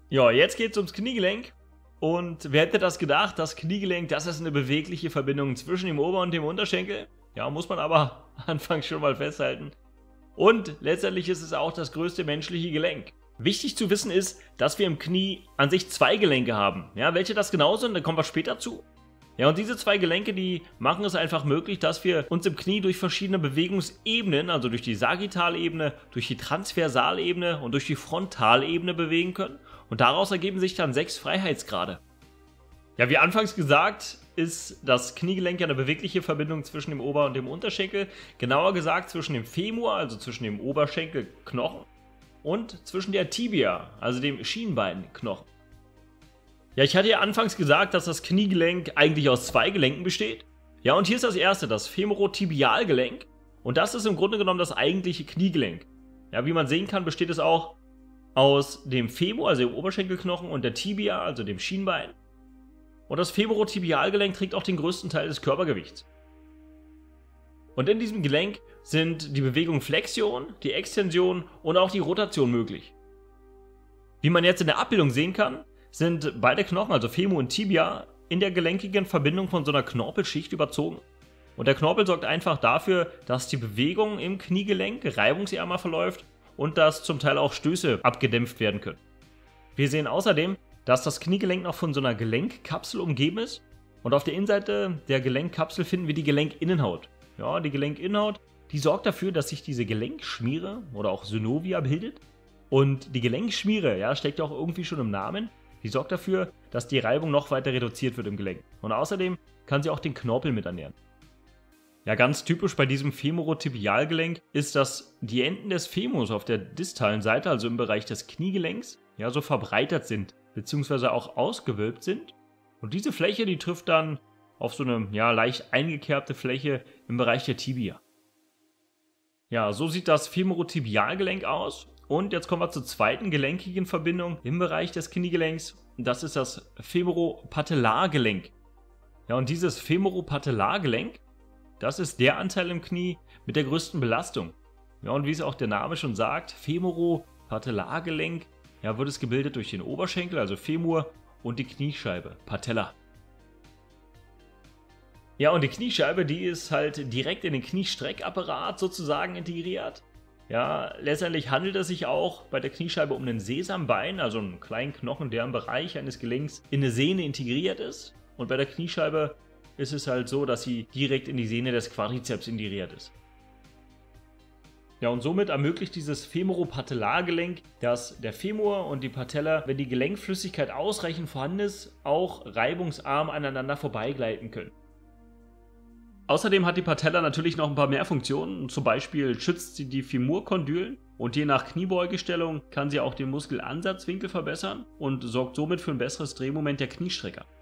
Ja, jetzt geht es ums Kniegelenk. Und wer hätte das gedacht? Das Kniegelenk, das ist eine bewegliche Verbindung zwischen dem Ober- und dem Unterschenkel. Ja, muss man aber anfangs schon mal festhalten. Und letztendlich ist es auch das größte menschliche Gelenk. Wichtig zu wissen ist, dass wir im Knie an sich zwei Gelenke haben. Ja, welche das genau sind, da kommen wir später zu. Ja, und diese zwei Gelenke, die machen es einfach möglich, dass wir uns im Knie durch verschiedene Bewegungsebenen, also durch die Sagittalebene, durch die Transversalebene und durch die Frontalebene bewegen können. Und daraus ergeben sich dann 6 Freiheitsgrade. Ja, wie anfangs gesagt, ist das Kniegelenk ja eine bewegliche Verbindung zwischen dem Ober- und dem Unterschenkel. Genauer gesagt zwischen dem Femur, also zwischen dem Oberschenkelknochen, und zwischen der Tibia, also dem Schienbeinknochen. Ja, ich hatte ja anfangs gesagt, dass das Kniegelenk eigentlich aus 2 Gelenken besteht. Ja, und hier ist das erste, das Femorotibialgelenk. Und das ist im Grunde genommen das eigentliche Kniegelenk. Ja, wie man sehen kann, besteht es auch aus dem Femur, also dem Oberschenkelknochen, und der Tibia, also dem Schienbein. Und das Femorotibialgelenk trägt auch den größten Teil des Körpergewichts. Und in diesem Gelenk sind die Bewegung Flexion, die Extension und auch die Rotation möglich. Wie man jetzt in der Abbildung sehen kann, sind beide Knochen, also Femur und Tibia, in der gelenkigen Verbindung von so einer Knorpelschicht überzogen. Und der Knorpel sorgt einfach dafür, dass die Bewegung im Kniegelenk reibungsärmer verläuft und dass zum Teil auch Stöße abgedämpft werden können. Wir sehen außerdem, dass das Kniegelenk noch von so einer Gelenkkapsel umgeben ist. Und auf der Innenseite der Gelenkkapsel finden wir die Gelenkinnenhaut. Ja, die Gelenkinnenhaut, die sorgt dafür, dass sich diese Gelenkschmiere oder auch Synovia bildet. Und die Gelenkschmiere, ja, steckt ja auch irgendwie schon im Namen, die sorgt dafür, dass die Reibung noch weiter reduziert wird im Gelenk. Und außerdem kann sie auch den Knorpel mit ernähren. Ja, ganz typisch bei diesem Femorotibialgelenk ist, dass die Enden des Femurs auf der distalen Seite, also im Bereich des Kniegelenks, ja, so verbreitert sind, beziehungsweise auch ausgewölbt sind. Und diese Fläche, die trifft dann auf so eine, ja, leicht eingekerbte Fläche im Bereich der Tibia. Ja, so sieht das Femorotibialgelenk aus. Und jetzt kommen wir zur zweiten gelenkigen Verbindung im Bereich des Kniegelenks. Das ist das Femoropatellargelenk. Ja, und dieses Femoropatellargelenk, das ist der Anteil im Knie mit der größten Belastung. Ja, und wie es auch der Name schon sagt, Femoropatellargelenk, ja, wird es gebildet durch den Oberschenkel, also Femur, und die Kniescheibe, Patella. Ja, und die Kniescheibe, die ist halt direkt in den Kniestreckapparat sozusagen integriert. Ja, letztendlich handelt es sich auch bei der Kniescheibe um ein Sesambein, also einen kleinen Knochen, der im Bereich eines Gelenks in eine Sehne integriert ist. Und bei der Kniescheibe ist es halt so, dass sie direkt in die Sehne des Quadrizeps integriert ist. Ja, und somit ermöglicht dieses Femoropatellargelenk, dass der Femur und die Patella, wenn die Gelenkflüssigkeit ausreichend vorhanden ist, auch reibungsarm aneinander vorbeigleiten können. Außerdem hat die Patella natürlich noch ein paar mehr Funktionen. Zum Beispiel schützt sie die Femurkondylen und je nach Kniebeugestellung kann sie auch den Muskelansatzwinkel verbessern und sorgt somit für ein besseres Drehmoment der Kniestrecker.